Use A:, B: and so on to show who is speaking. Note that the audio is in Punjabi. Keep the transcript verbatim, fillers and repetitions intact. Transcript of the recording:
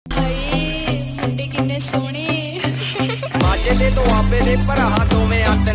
A: ਹਾਏ ਮੁੰਡੇ ਕਿੰਨੇ ਸੋਹਣੇ
B: ਮਾਝੇ ਦੇ ਤੋਂ ਆਪੇ ਦੇ ਭਰਾ ਦੋਵੇਂ ਅੱਤ